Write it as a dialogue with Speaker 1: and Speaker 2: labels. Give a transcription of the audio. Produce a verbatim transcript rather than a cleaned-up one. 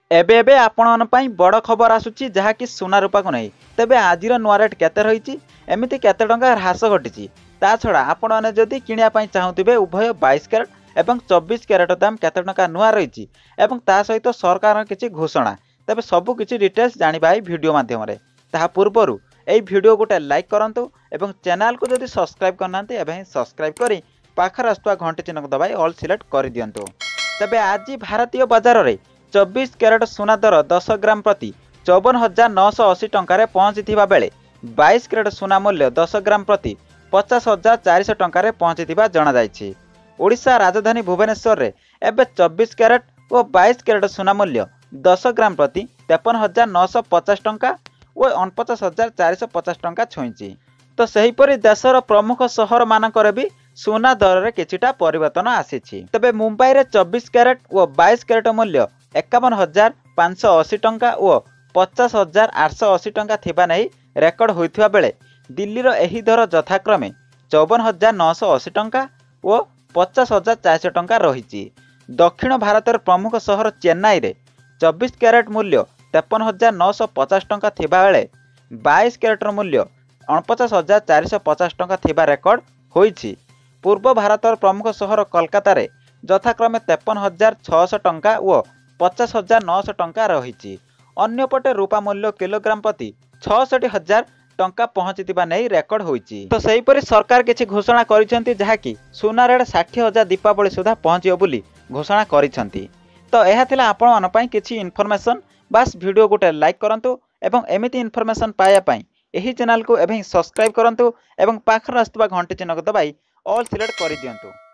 Speaker 1: एबे एबे आपण ପାଇଁ बड़ खबर आसुची जहाँकि सुना रूपा को नहीं तेबे आजिर नुआ रेट केते रही एमती केते टंका ह्रास घटी ता छड़ा आपण मैंने जदि किनिया पई चाहुथिबे उभय बाईस कैरेट एवं चौबीस कैरेट दाम केते टंका नुआ रही एवं ता सहित सरकार किछि घोषणा तेबे सबु किछि डिटेल्स जानिबा ए वीडियो माध्यम रे ताहा पूर्वरु एई वीडियो गोटे लाइक करंतु एवं चैनल को जदि सब्सक्राइब करनांते एबे सब्सक्राइब करी पाखर आस्तुवा घंटी चिन्ह को दबाई ऑल सिलेक्ट कर दियंतु। तेबे आज भारतीय बाजार रे चौबीस कैरेट सुना दर दस ग्राम प्रति चौवन हजार नौश अशी टकर पहुंची बेले बाईस कैरेट सुना मूल्य दस ग्राम प्रति पचास हजार चारिश टकर पहुंची जनाई। ओडिशा राजधानी भुवनेश्वर रे एबे चौबीस कैरेट और बाईस कैरेट सुना मूल्य दस ग्राम प्रति तेपन हजार नौश पचास टंका और अणपचास हजार चारिश पचास टंका छुईची। तो सेहीपरि देशर प्रमुख सहर मानकर भी सुना दर रे किछिटा परिवर्तन आसीछि। तबे मुंबई रे चौबीस कैरेट और बाईस कैरेट मूल्य एकावन हजार पांच अशी टंका और पचास हजार आठश अशी टंका थिबा नहीं रेकर्ड होइथिबा बेले दिल्ली रो एही दर यथाक्रमे चौवन हजार नौश अशी टंका और पचास हजार चारिश टंका रही। दक्षिण भारतर प्रमुख सहर चेन्नई रे चौबीस कैरेट मूल्य तेपन हजार नौश पचास टंका थिबा बेले बाईस कैरेट मूल्य अणपचास हजार चारिश पचास टंका थिबा रेकर्ड होइछि। पूर्व भारतर प्रमुख सहर कोलकाता रे यथाक्रमे तेपन हजार छःश टंका और पचास हजार नौश टंका रही। अन्यपटे रूपा मूल्य किलोग्राम प्रति छठी हजार टंका पहुंचीथिबा नहीं रेकर्ड होइछि। तो सेहीपरि सरकार किछि घोषणा करिसेंती जहाँकि सुना रेट षाठी हजार दीपावली सुधा पहुंचियो बोली घोषणा करिसेंती। तो यह थिला आपण मन पई किछि इन्फॉर्मेशन बास वीडियो गोटे लाइक करंतु एवं एमिति इन्फॉर्मेशन पाया पई एही चैनल को एवं सब्सक्राइब करंतु एवं पाखर आस्तुवा घंटी चिन्ह को दबाई ऑल सिलेक्ट कर दियंतु।